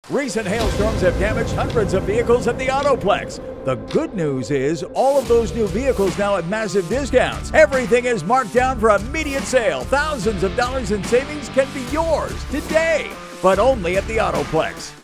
Recent hailstorms have damaged hundreds of vehicles at the Autoplex. The good news is all of those new vehicles now at massive discounts. Everything is marked down for immediate sale. Thousands of dollars in savings can be yours today, but only at the Autoplex.